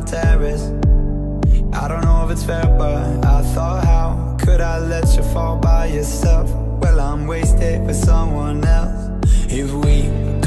terrace. I don't know if it's fair, but I thought, how could I let you fall by yourself? Well, I'm wasted with someone else. If we